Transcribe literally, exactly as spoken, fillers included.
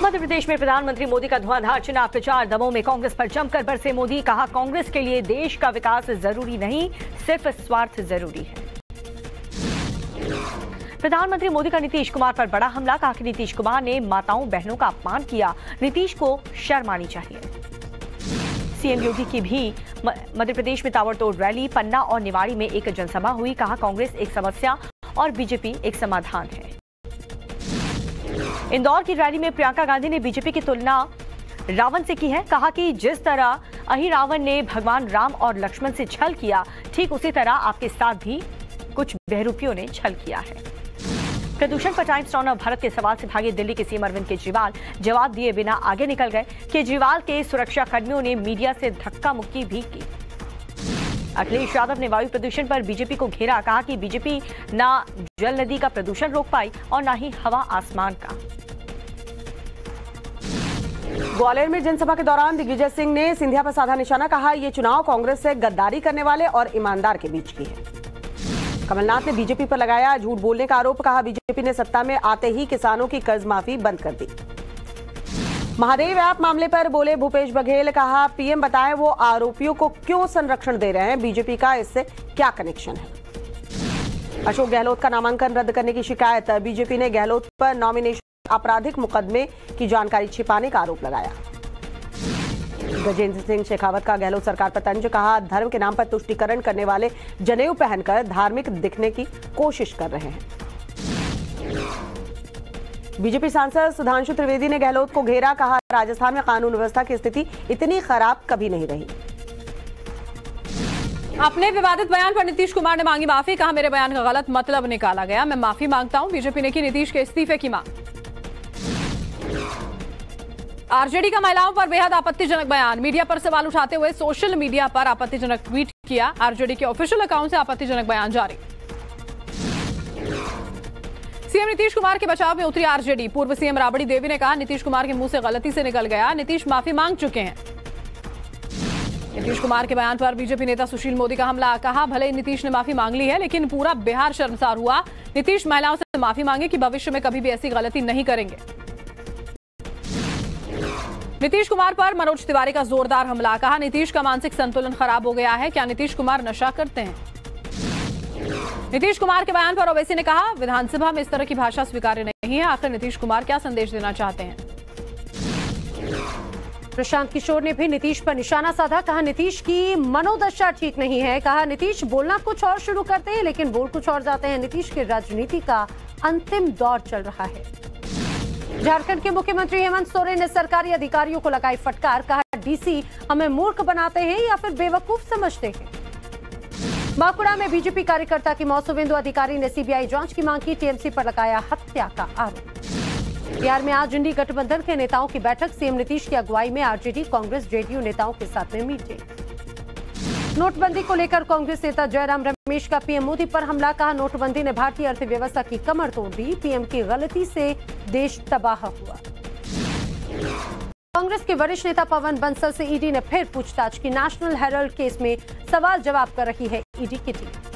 मध्य प्रदेश में प्रधानमंत्री मोदी का धुआंधार चुनाव प्रचार। दमोह में कांग्रेस पर जमकर बरसे मोदी। कहा, कांग्रेस के लिए देश का विकास जरूरी नहीं, सिर्फ स्वार्थ जरूरी है। प्रधानमंत्री मोदी का नीतीश कुमार पर बड़ा हमला। कहा कि नीतीश कुमार ने माताओं बहनों का अपमान किया, नीतीश को शर्म आनी चाहिए। सीएम योगी की भी मध्य प्रदेश में ताबड़तोड़ रैली। पन्ना और निवाड़ी में एक जनसभा हुई। कहा, कांग्रेस एक समस्या और बीजेपी एक समाधान है। इंदौर की रैली में प्रियंका गांधी ने बीजेपी की तुलना रावण से की है। कहा कि जिस तरह अहि रावण ने भगवान राम और लक्ष्मण से छल किया, ठीक उसी तरह आपके साथ भी कुछ बहरूपियों ने छल किया है। प्रदूषण पर टाइम्स नाउ भारत के सवाल से भागे दिल्ली के सीएम अरविंद केजरीवाल जवाब दिए बिना आगे निकल गए। केजरीवाल के सुरक्षा कर्मियों ने मीडिया से धक्का मुक्की भी की। अखिलेश यादव ने वायु प्रदूषण पर बीजेपी को घेरा। कहा कि बीजेपी ना जल नदी का प्रदूषण रोक पाई और ना ही हवा आसमान का। ग्वालियर में जनसभा के दौरान दिग्विजय सिंह ने सिंधिया पर साधा निशाना। कहा, ये चुनाव कांग्रेस से गद्दारी करने वाले और ईमानदार के बीच की है। कमलनाथ ने बीजेपी पर लगाया झूठ बोलने का आरोप। कहा, बीजेपी ने सत्ता में आते ही किसानों की कर्ज माफी बंद कर दी। महादेव ऐप मामले पर बोले भूपेश बघेल। कहा, पीएम बताएं वो आरोपियों को क्यों संरक्षण दे रहे हैं, बीजेपी का इससे क्या कनेक्शन है। अशोक गहलोत का नामांकन रद्द करने की शिकायत। बीजेपी ने गहलोत पर नॉमिनेशन आपराधिक मुकदमे की जानकारी छिपाने का आरोप लगाया। गजेंद्र सिंह शेखावत का गहलोत सरकार पर तंज। कहा, धर्म के नाम पर तुष्टीकरण करने वाले जनेऊ पहनकर धार्मिक दिखने की कोशिश कर रहे हैं। बीजेपी सांसद सुधांशु त्रिवेदी ने गहलोत को घेरा। कहा, राजस्थान में कानून व्यवस्था की स्थिति इतनी खराब कभी नहीं रही। अपने विवादित बयान पर नीतीश कुमार ने मांगी माफी। कहा, मेरे बयान का गलत मतलब निकाला गया, मैं माफी मांगता हूं। बीजेपी ने की नीतीश के इस्तीफे की मांग। आरजेडी का महिलाओं पर बेहद आपत्तिजनक बयान। मीडिया पर सवाल उठाते हुए सोशल मीडिया पर आपत्तिजनक ट्वीट किया। आरजेडी के ऑफिशियल अकाउंट से आपत्तिजनक बयान जारी। सीएम नीतीश कुमार के बचाव में उतरी आरजेडी। पूर्व सीएम राबड़ी देवी ने कहा, नीतीश कुमार के मुंह से गलती से निकल गया, नीतीश माफी मांग चुके हैं। नीतीश कुमार के बयान पर बीजेपी नेता सुशील मोदी का हमला। कहा, भले ही नीतीश ने माफी मांग ली है, लेकिन पूरा बिहार शर्मसार हुआ। नीतीश महिलाओं से माफी मांगे कि भविष्य में कभी भी ऐसी गलती नहीं करेंगे। नीतीश कुमार पर मनोज तिवारी का जोरदार हमला। कहा, नीतीश का मानसिक संतुलन खराब हो गया है, क्या नीतीश कुमार नशा करते हैं। नीतीश कुमार के बयान पर ओवैसी ने कहा, विधानसभा में इस तरह की भाषा स्वीकार्य नहीं है। आखिर नीतीश कुमार क्या संदेश देना चाहते हैं। प्रशांत किशोर ने भी नीतीश पर निशाना साधा। कहा, नीतीश की मनोदशा ठीक नहीं है। कहा, नीतीश बोलना कुछ और शुरू करते हैं लेकिन बोल कुछ और जाते हैं। नीतीश की राजनीति का अंतिम दौर चल रहा है। झारखंड के मुख्यमंत्री हेमंत सोरेन ने सरकारी अधिकारियों को लगाई फटकार। कहा, डीसी हमें मूर्ख बनाते हैं या फिर बेवकूफ समझते हैं। बांकुड़ा में बीजेपी कार्यकर्ता की मौत। शुभेंदु अधिकारी ने सीबीआई जांच की मांग की। टीएमसी पर लगाया हत्या का आरोप। बिहार में आज इंडी गठबंधन के नेताओं की बैठक। सीएम नीतीश की अगुवाई में आरजेडी कांग्रेस जेडीयू नेताओं के साथ में मीटिंग। नोटबंदी को लेकर कांग्रेस नेता जयराम रमेश का पीएम मोदी पर हमला। कहा, नोटबंदी ने भारतीय अर्थव्यवस्था की कमर तोड़ दी, पीएम की गलती से देश तबाह हुआ। कांग्रेस के वरिष्ठ नेता पवन बंसल से ईडी ने फिर पूछताछ की। नेशनल हेराल्ड केस में सवाल जवाब कर रही है ईडी की टीम।